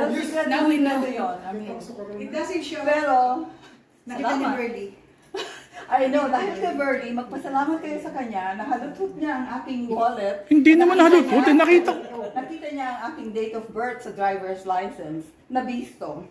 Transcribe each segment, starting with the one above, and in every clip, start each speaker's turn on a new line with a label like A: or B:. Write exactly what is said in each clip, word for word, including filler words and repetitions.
A: secret na sikreto yun. I mean,
B: it doesn't show.
A: Pero,
B: nakita ni Verdi.
A: I know, dahil kay Verdi, magpasalamat kayo sa kanya, nahalutot niya ang aking wallet.
C: Hindi naman nahalutot, nakita.
A: Nakita niya ang aking date of birth sa driver's license, nabisto.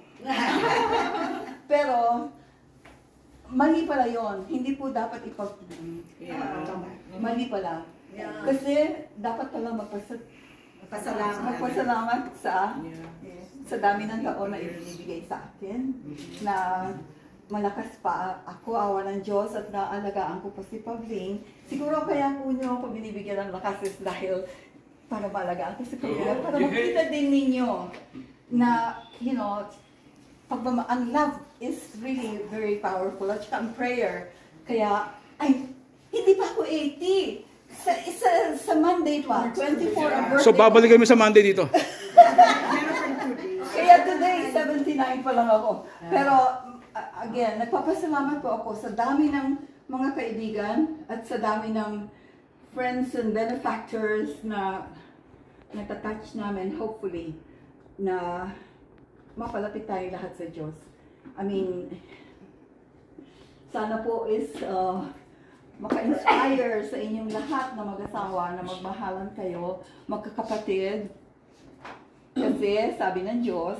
A: Pero, mali pala yon. Hindi po dapat ipag...
B: Yeah.
A: Mali pala.
B: Yeah.
A: Kasi, dapat pala magpasa...
B: Magpasalamat.
A: Magpasalamat sa...
B: Yeah.
A: sa dami ng taon na ibinibigay sa akin, na malakas pa ako, awa ng Diyos, at naalagaan ko pa si Pabling. Siguro kaya po niyo ako binibigyan ng lakas is dahil para maalagaan ko si Pabling, para makita din ninyo na, you know, pag ang love is really very powerful, at saka ang prayer. Kaya, ay, hindi pa ako eighty. Sa, sa, sa Monday pa, twenty-four ang birthday.
C: So babalik kami sa Monday dito.
A: Kaya today, seventy-nine pa lang ako. Pero, uh, again, nagpapasalamat po ako sa dami ng mga kaibigan at sa dami ng friends and benefactors na natatouch namin, hopefully, na mapalapit tayo lahat sa Diyos. I mean, sana po is uh, maka-inspire sa inyong lahat na mag-asawa na magmahalan kayo, magkakapatid. Kasi sabi ng Diyos,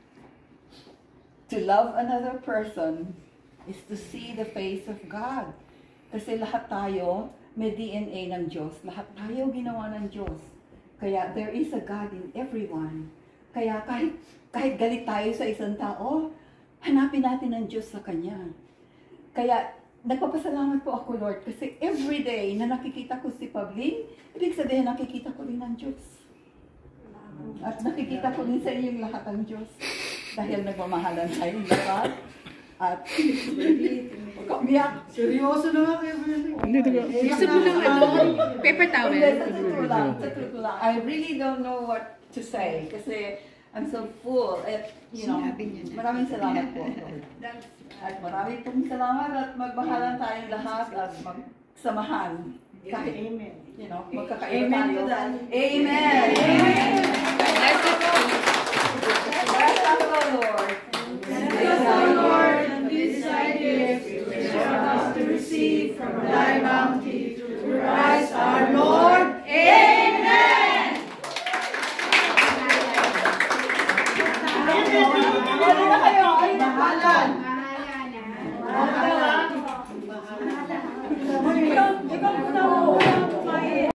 A: to love another person is to see the face of God. Kasi lahat tayo may D N A ng Diyos. Lahat tayo ginawa ng Diyos. Kaya there is a God in everyone. Kaya kahit, kahit galit tayo sa isang tao, hanapin natin ang Diyos sa Kanya. Kaya nagpapasalamat po ako, Lord, kasi every day na nakikita ko si Pabling, ibig sabihin nakikita ko rin ang Diyos. At nakikita ko din sa inyong lahat ang Diyos. Dahil nagmamahalan tayong lahat. At kamiyak.
B: Seryoso na nga kayo.
C: Hindi, diba?
D: Gusto mo lang ano? Paper towel?
A: Hindi, sa totoo lang. Sa totoo lang. I really don't know what to say. Kasi I'm so full. At, you know, maraming salamat po. At maraming pong salamat at magmahalan tayong lahat at magsamahan. Kahit, you know, magkakaiba tayo. Amen. Amen.
D: Bless you po.
A: Bless our Lord.
B: Bless our Lord, and this thy gift, which thou hast to receive from thy bounty.